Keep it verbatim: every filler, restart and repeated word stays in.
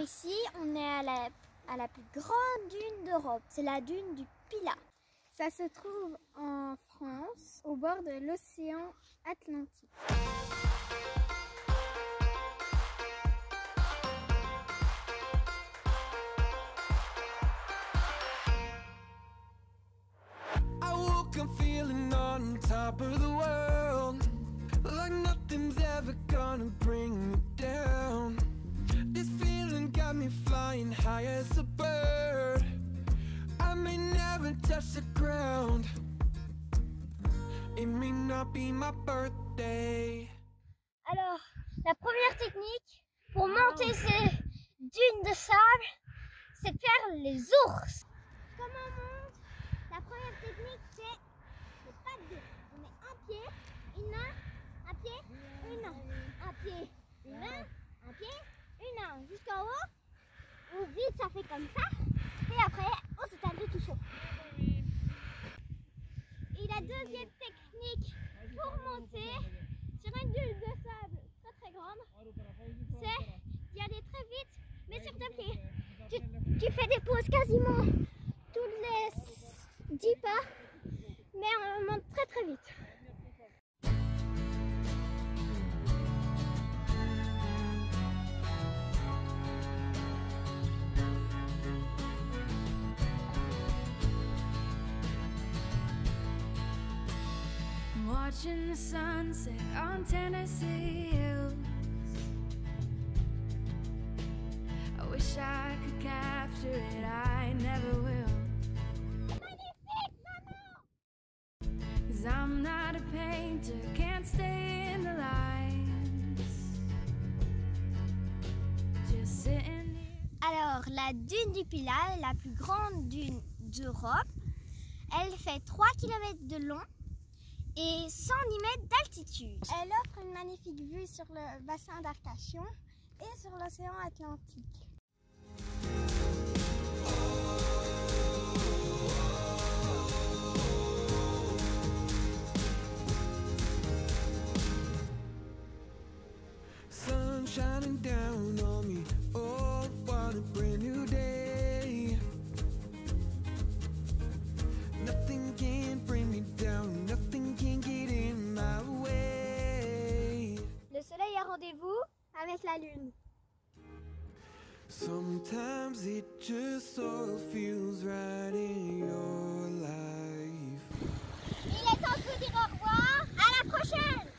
ici, on est à la, à la plus grande dune d'Europe. C'est la dune du Pilat. Ça se trouve en France, au bord de l'océan Atlantique. I'm feeling on top of the world, like nothing's ever gonna bring me down. This feeling got me flying high as a bird. I may never touch the ground. It may not be my birthday. Alors, la première technique pour monter ces dunes de sable, c'est de faire les ours. Comment on monte? La première technique, c'est les pattes de. On met un pied, une main, un pied, une main, un pied, une main, un pied, une main, jusqu'en haut. Ou vite, ça fait comme ça. Et après, on s'établit tout chaud. Et la deuxième technique pour monter sur une dune de sable très très grande, c'est d'y aller très vite, mais sur deux pieds. Tu, tu fais des pauses quasiment toutes les dix pas, mais on monte très très vite. Watching the sunset on Tennessee hills. I wish I could capture it, I never will. Magnifique, maman! 'Cause I'm not a painter, can't stay in the lines. Just sitting here. Alors, la dune du Pilat est la plus grande dune d'Europe. Elle fait trois kilomètres de long et cent dix mètres d'altitude. Elle offre une magnifique vue sur le bassin d'Arcachon et sur l'océan Atlantique. Sun shining down on me, oh what a brand new day. Nothing can bring me down, nothing can get in my way. Le soleil a rendez-vous avec la lune. Sometimes it just so feels right in your life. Il est temps de vous dire au revoir. À la prochaine!